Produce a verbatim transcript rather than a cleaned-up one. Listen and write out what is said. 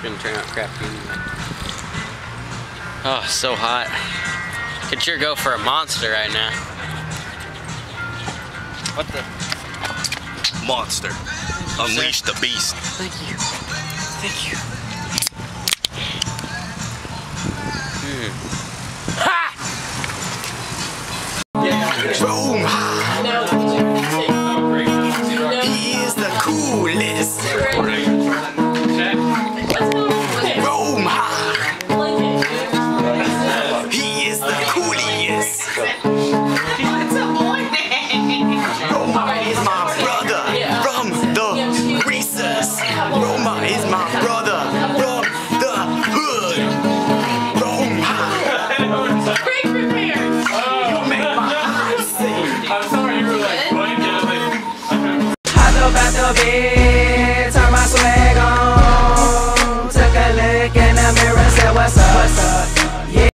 gonna turn out crappy anyway. Oh, so hot. Could sure go for a monster right now. What the? Monster. Unleash the beast. Thank you. Thank you. Hmm.